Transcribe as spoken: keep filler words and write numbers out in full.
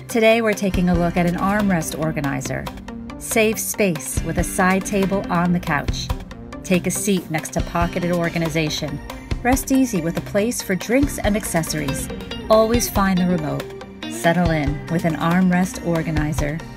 Today we're taking a look at an armrest organizer. Save space with a side table on the couch. Take a seat next to pocketed organization. Rest easy with a place for drinks and accessories. Always find the remote. Settle in with an armrest organizer.